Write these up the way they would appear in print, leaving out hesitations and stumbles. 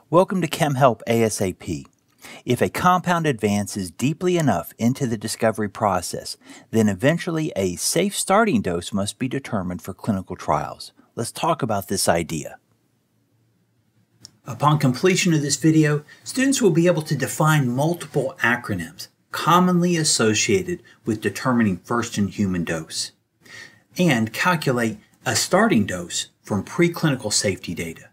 Welcome to Chem Help ASAP. If a compound advances deeply enough into the discovery process, then eventually a safe starting dose must be determined for clinical trials. Let's talk about this idea. Upon completion of this video, students will be able to define multiple acronyms commonly associated with determining first-in-human dose and calculate a starting dose from preclinical safety data.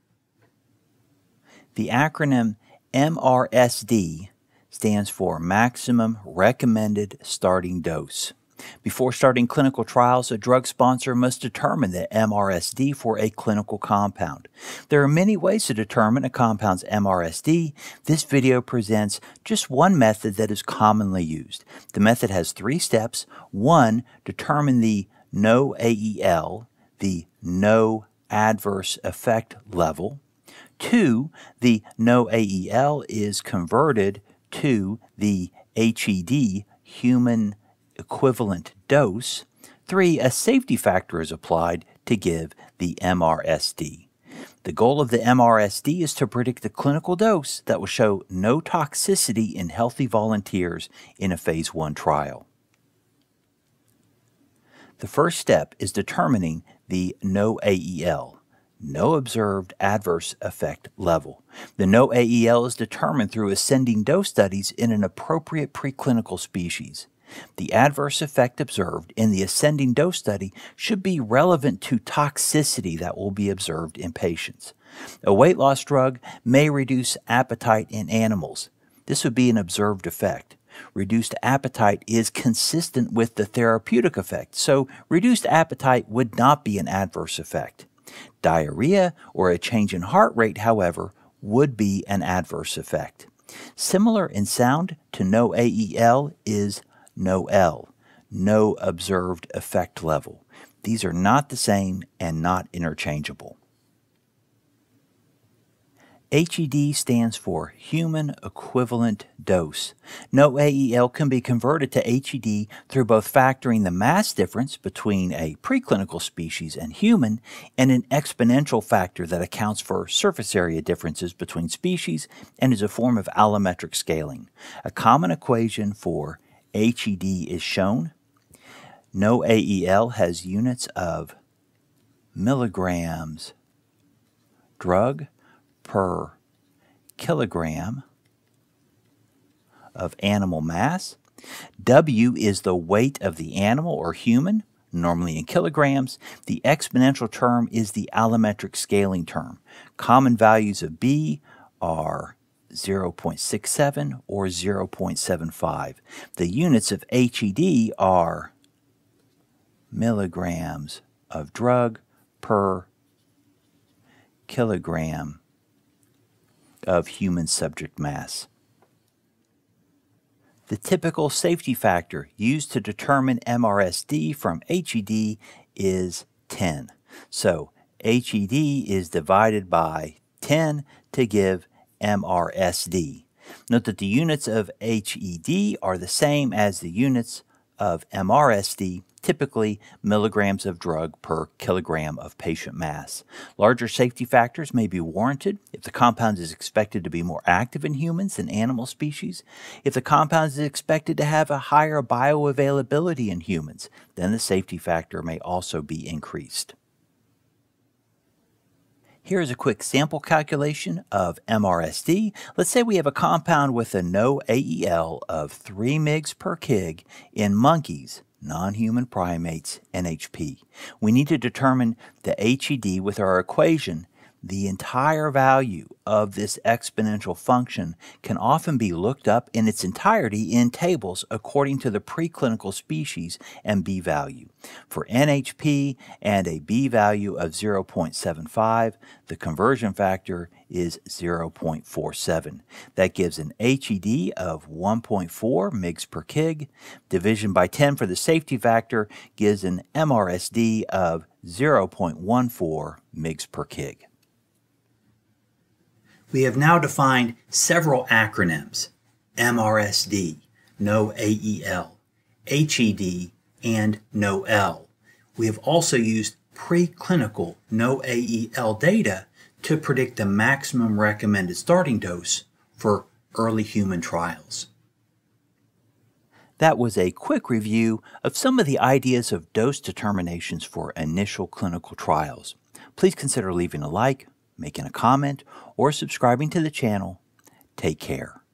The acronym MRSD stands for Maximum Recommended Starting Dose. Before starting clinical trials, a drug sponsor must determine the MRSD for a clinical compound. There are many ways to determine a compound's MRSD. This video presents just one method that is commonly used. The method has 3 steps. 1, determine the NOAEL, the no adverse effect level. 2, the NOAEL is converted to the HED, human equivalent dose. 3, a safety factor is applied to give the MRSD. The goal of the MRSD is to predict the clinical dose that will show no toxicity in healthy volunteers in a phase 1 trial. The first step is determining the NOAEL, no observed adverse effect level. The NOAEL is determined through ascending dose studies in an appropriate preclinical species. The adverse effect observed in the ascending dose study should be relevant to toxicity that will be observed in patients. A weight loss drug may reduce appetite in animals. This would be an observed effect. Reduced appetite is consistent with the therapeutic effect, so reduced appetite would not be an adverse effect. Diarrhea or a change in heart rate, however, would be an adverse effect. Similar in sound to NOAEL is NOEL, no observed effect level. These are not the same and not interchangeable. HED stands for Human Equivalent Dose. NOAEL can be converted to HED through both factoring the mass difference between a preclinical species and human and an exponential factor that accounts for surface area differences between species and is a form of allometric scaling. A common equation for HED is shown. NOAEL has units of milligrams drug per kilogram of animal mass. W is the weight of the animal or human, normally in kilograms. The exponential term is the allometric scaling term. Common values of B are 0.67 or 0.75. The units of HED are milligrams of drug per kilogram of human subject mass. The typical safety factor used to determine MRSD from HED is 10. So HED is divided by 10 to give MRSD. Note that the units of HED are the same as the units of MRSD, typically milligrams of drug per kilogram of patient mass. Larger safety factors may be warranted if the compound is expected to be more active in humans than animal species. If the compound is expected to have a higher bioavailability in humans, then the safety factor may also be increased. Here is a quick sample calculation of MRSD. Let's say we have a compound with a NOAEL of 3 mg per kg in monkeys, non-human primates, NHP. We need to determine the HED with our equation. The entire value of this exponential function can often be looked up in its entirety in tables according to the preclinical species and B-value. For NHP and a B-value of 0.75, the conversion factor is 0.47. That gives an HED of 1.4 mg per kg. Division by 10 for the safety factor gives an MRSD of 0.14 mg per kg. We have now defined several acronyms: MRSD, NOAEL, HED, and NOEL. We have also used preclinical NOAEL data to predict the maximum recommended starting dose for early human trials. That was a quick review of some of the ideas of dose determinations for initial clinical trials. Please consider leaving a like, making a comment, or subscribing to the channel. Take care.